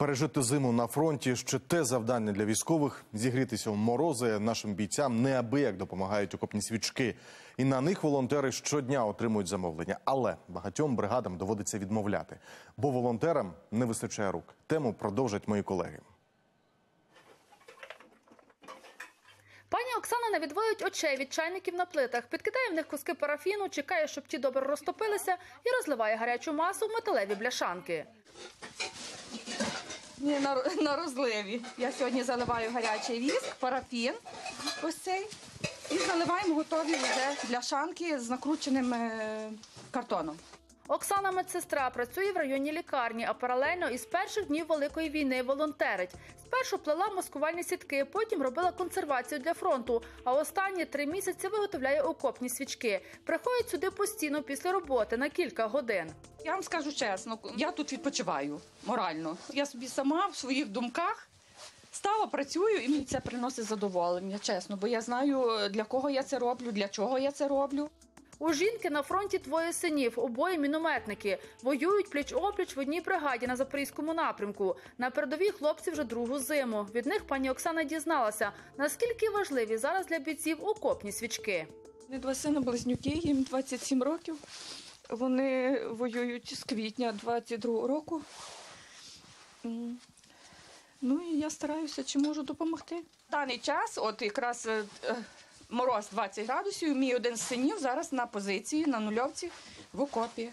Пережити зиму на фронті – ще те завдання для військових. Зігрітися в морози нашим бійцям неабияк допомагають окопні свічки. І на них волонтери щодня отримують замовлення. Але багатьом бригадам доводиться відмовляти. Бо волонтерам не вистачає рук. Тему продовжать мої колеги. Пані Оксана не відводить очей від чайників на плитах, підкидає в них куски парафіну, чекає, щоб ті добре розтопилися, і розливає гарячу масу в металеві бляшанки. Ні, на розливі. Я сьогодні заливаю гарячий віск, парафін ось цей. І заливаємо готові вже бляшанки з накрученим картоном. Оксана – медсестра, працює в районній лікарні, а паралельно із перших днів Великої війни волонтерить. Спершу плела маскувальні сітки, потім робила консервацію для фронту, а останні 3 місяці виготовляє окопні свічки. Приходить сюди постійно після роботи на кілька годин. Я вам скажу чесно, я тут відпочиваю морально. Я собі сама в своїх думках стала, працюю, і мені це приносить задоволення, чесно. Бо я знаю, для кого я це роблю, для чого я це роблю. У жінки на фронті 2 синів, обоє мінометники. Воюють пліч-опліч в одній бригаді на Запорізькому напрямку. На передовій хлопці вже 2-гу зиму. Від них пані Оксана дізналася, наскільки важливі зараз для бійців окопні свічки. 2 сини-близнюки, їм 27 років. Вони воюють з квітня 22-го року. Ну і я стараюся, чи можу допомогти. В даний час, от якраз мороз 20 градусів, мій один з синів зараз на позиції, на нульовці, в окопі.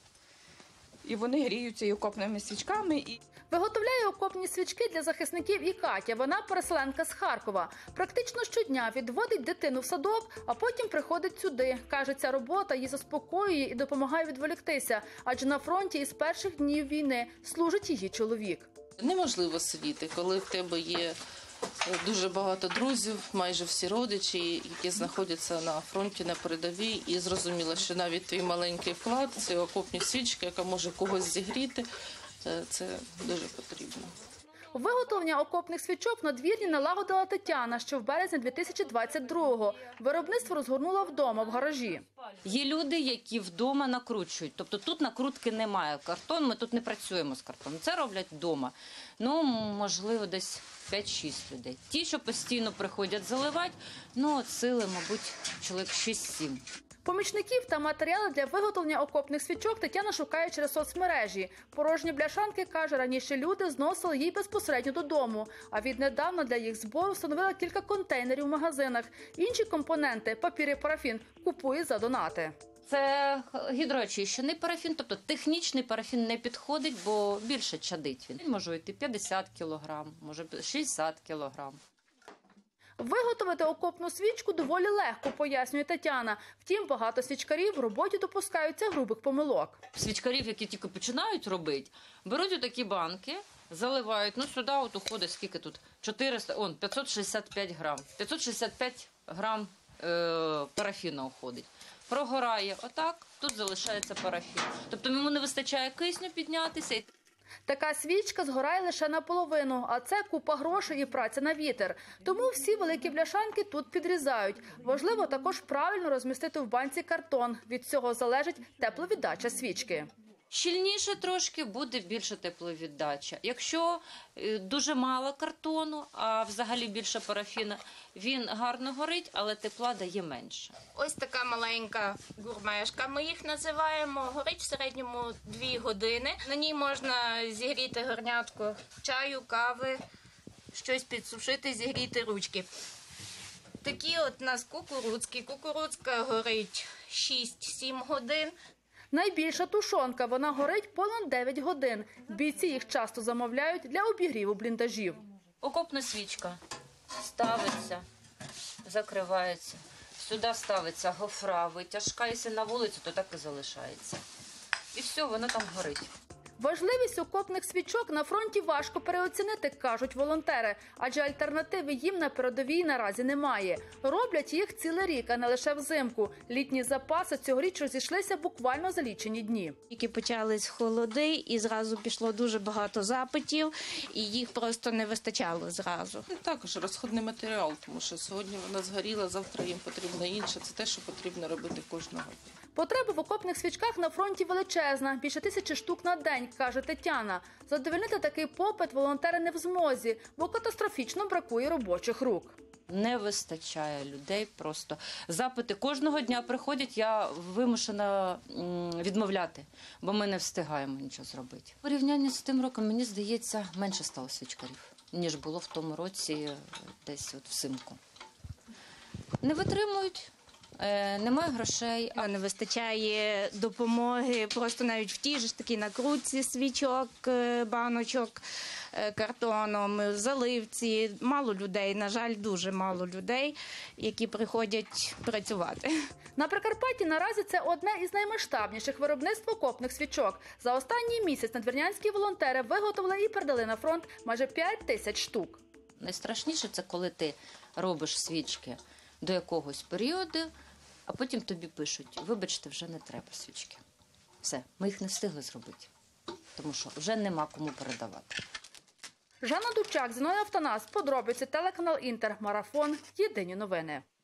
І вони гріються і окопними свічками. Виготовляє окопні свічки для захисників і Катя. Вона переселенка з Харкова. Практично щодня відводить дитину в садок, а потім приходить сюди. Каже, ця робота її заспокоює і допомагає відволіктися. Адже на фронті із перших днів війни служить її чоловік. Неможливо сидіти, коли в тебе є дуже багато друзів, майже всі родичі, які знаходяться на фронті, на передовій. І зрозуміло, що навіть твій маленький вклад, це окопні свічки, яка може когось зігріти, це дуже потрібно. Виготовлення окопних свічок в надвірні налагодила Тетяна ще в березні 2022-го. Виробництво розгорнула вдома, в гаражі. Є люди, які вдома накручують. Тобто тут накрутки немає. Картон, ми тут не працюємо з картоном. Це роблять вдома. Ну, можливо, десь 5-6 людей. Ті, що постійно приходять заливати, ну, от сили, мабуть, чоловік 6-7. Помічників та матеріали для виготовлення окопних свічок Тетяна шукає через соцмережі. Порожні бляшанки, каже, раніше люди зносили їй безпосередньо додому. А віднедавна для їх збору встановила кілька контейнерів в магазинах. Інші компоненти – папір і парафін – купує за донати. Це гідроочищений парафін, тобто технічний парафін не підходить, бо більше чадить він. Він може йти 50 кг, може 60 кг. Виготовити окопну свічку доволі легко, пояснює Тетяна. Втім, багато свічкарів в роботі допускаються грубих помилок. Свічкарів, які тільки починають робити, беруть отакі банки, заливають, ну сюди от уходить, скільки тут, 565 грам. 565 грам парафіну уходить. Прогорає отак, тут залишається парафін. Тобто йому не вистачає кисню піднятися. Така свічка згорає лише наполовину, а це купа грошей і праця на вітер. Тому всі великі бляшанки тут підрізають. Важливо також правильно розмістити в банці картон. Від цього залежить тепловіддача свічки. Щільніше трошки буде більше тепловіддача. Якщо дуже мало картону, а взагалі більше парафіна, він гарно горить, але тепла дає менше. Ось така маленька гурмешка, ми їх називаємо. Горить в середньому 2 години. На ній можна зігріти горнятку чаю, кави, щось підсушити, зігріти ручки. Такі от у нас кукурудзькі. Кукурудзка горить 6-7 годин. Найбільша тушонка, вона горить понад 9 годин. Бійці їх часто замовляють для обігріву бліндажів. Окопна свічка ставиться, закривається. Сюди ставиться гофра, витяжка. Якщо на вулицю, то так і залишається. І все, воно там горить. Важливість окопних свічок на фронті важко переоцінити, кажуть волонтери, адже альтернативи їм на передовій наразі немає. Роблять їх цілий рік, а не лише взимку. Літні запаси цьогоріч розійшлися буквально за лічені дні. Тільки почались холоди і зразу пішло дуже багато запитів, і їх просто не вистачало зразу. Це також розходний матеріал, тому що сьогодні вона згоріла, завтра їм потрібно інше. Це те, що потрібно робити кожного дня. Потреба в окопних свічках на фронті величезна – більше 1000 штук на день, день, каже Тетяна. Задовольнити такий попит волонтери не в змозі, бо катастрофічно бракує робочих рук. Не вистачає людей просто. Запити кожного дня приходять, я вимушена відмовляти, бо ми не встигаємо нічого зробити. В порівнянні з тим роком, мені здається, менше стало свічкарів, ніж було в тому році десь взимку. Не витримують, немає грошей. Не вистачає допомоги просто навіть в тій ж такій накрутці свічок, баночок, картоном, заливці. Мало людей, на жаль, дуже мало людей, які приходять працювати. На Прикарпатті наразі це одне із наймасштабніших виробництв окопних свічок. За останній місяць надвірнянські волонтери виготовили і передали на фронт майже 5000 штук. Найстрашніше – це коли ти робиш свічки до якогось періоду, а потім тобі пишуть: вибачте, вже не треба свічки. Все, ми їх не встигли зробити, тому що вже нема кому передавати. Жанна Дубчак, Зіновій Автонас, подробиці, телеканал Інтер, Марафон, Єдині новини.